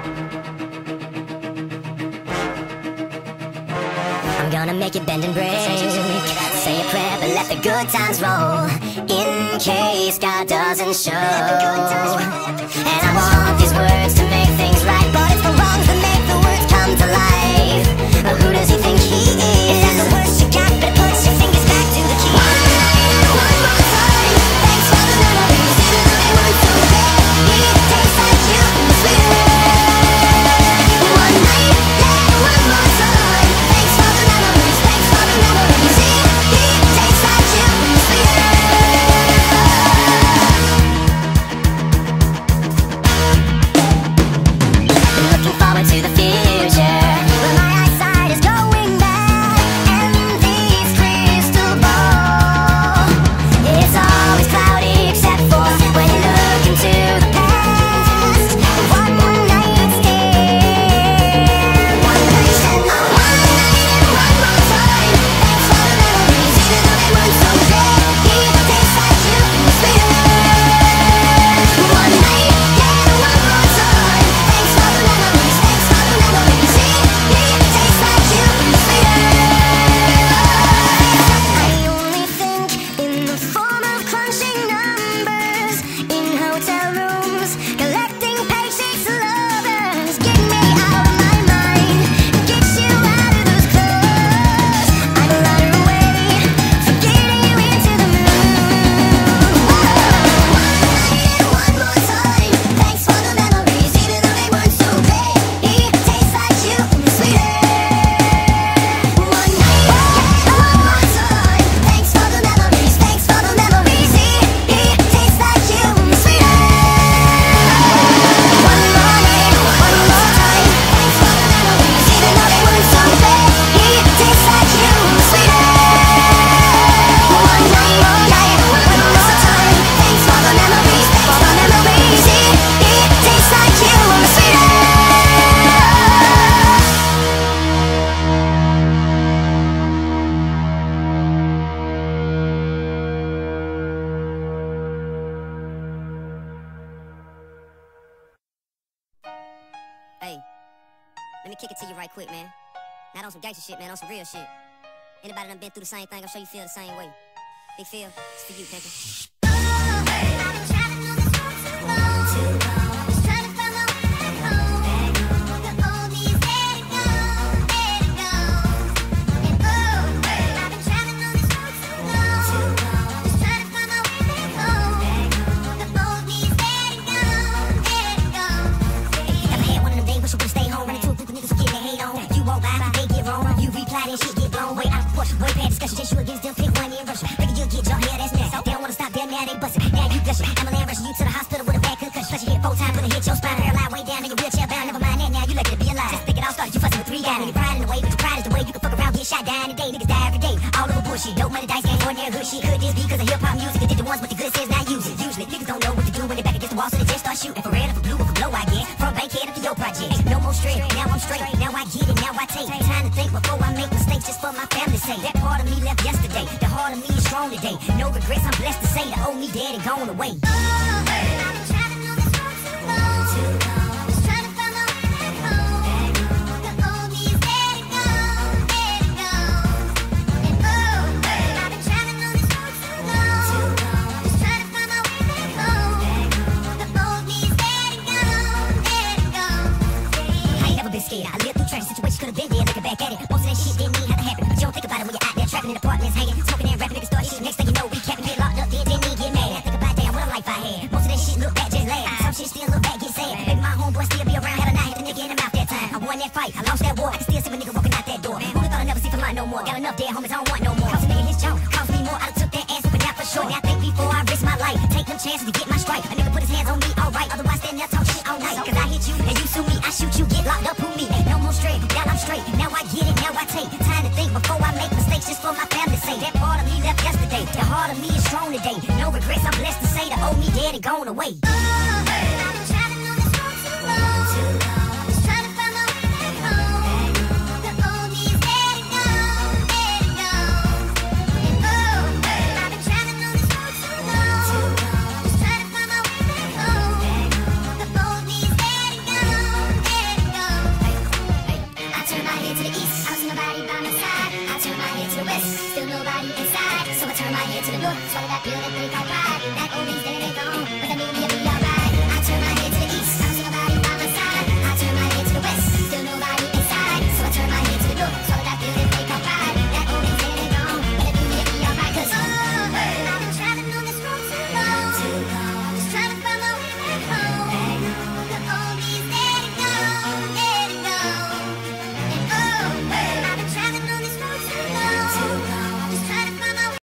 I'm gonna make it bend and break. Say a prayer, but let the good times roll, in case God doesn't show. And I want these words to make things right, but it's the wrongs that make the words come to life. But who does he think he is? Is that the worst you got? Better put your fingers back to the key. One night, one more time. Thanks for the memories, even though they weren't so great. It tastes like you, sweeter. One night, yeah, one more time. Thanks for the memories, thanks for the memories. It tastes like you, sweeter. Looking forward to the future, but my eyesight is going bad, and this crystal ball, it's always cloudy except for when you look into the past. One night stand, one night stand, one night and one more time. Thanks for the memories, even though they weren't so great. It tastes like you, sweeter. One night, yeah, one more time. Thanks for the memories, thanks for the memories. It tastes like you, sweeter. I only think in the form of crunching numbers in hotel rooms, collecting paychecks, lovers. Get me out of my mind, get you out of those clothes. I'm a runner away, from getting you into the mood. One night and one more time. Thanks for the memories, even though they weren't so great. It tastes like you, sweeter. One night, yeah, one more time. Thanks for the memories, thanks for the memories. It tastes like you, sweeter. One more night, one more time. Thanks for the memories, even though they weren't so great. It tastes like you, sweeter. One night, one more time. Thanks for the memories, thanks for the memories. It tastes like you, sweeter. Hey, let me kick it to you right quick, man. Not on some gangster shit, man, on some real shit. Anybody done been through the same thing, I'm sure you feel the same way. Big Phil, it's for you, pimpin'. Never had one of them days where she would've stayed home, running to a group of niggas who get their hate on. You walk by, they get wrong. You reply, then shit get blown way out of proportion. Way past discussion, just you against them, pick one in Russia. Figure you'll get your hair, that's next. They don't wanna stop there, now they bustin'. Now you gushing. I'm a land rushing you to the hospital with a bad concussion. Plus you hit 4 times, but it hit your spine, paralyzed way down in your wheelchair bound. Never mind that, now you lucky to be alive. Just think it all started, you fussing with 3 guys. And your pride in the way, but your pride is the way you can fuck around, get shot, die in a day. Niggas die every day, all over bullshit. Dope money, dice game, ordinary hood shit. Could this be cause of hip-hop music? They did the ones with the good sense, not use it. Usually, niggas don't know what to do when they back against the wall, so they just start shooting. For red or for blue or for blow, I get. From Bankhead up to your project. No more straight, now I'm straight. Now I get it, now I take time to think before I make mistakes, just for my family's sake. That part of me left yesterday, the heart of me is strong today. No regrets, I'm blessed to say the old me dead and gone away. I ain't never been scared. I lived through tragic situations, could've been there looking back at it. Most of that shit didn't even have to happen, but you don't think about it when you're out there trapping in apartments, hanging, smoking and rapping, niggas start shit. Next thing you know, we capping, get locked up, then didn't even get mad. I think about damn what a life I had. Most of that shit look back, just laugh. Some shit still look back, get sad. Maybe my homeboy still be around, had a knife, hit the nigga in the mouth that time. I won that fight, I lost that war. I can still see a nigga walking out that door. Who'da thought I'd never see for mine no more? Got enough dead homies, I don't want no more. Cost a nigga his jaw, cost me more. I done took that ass whipping out for sure. Now I think before I risk my life, take them chances to get my strike. A nigga put his hands on me, alright. Otherwise stand there talk shit all night. Cause I hit you and you sue me, I shoot you, get locked up, who me? No more straight, now I'm straight. Now I get it, now I take time to think before I make mistakes, just for my family's sake. That part of me left yesterday, the heart of me is strong today. No regrets, I'm blessed to say the old me dead and gone away. to the north, swallow that pill that they call pride. That old means that it ain't gone, but that new year be alright.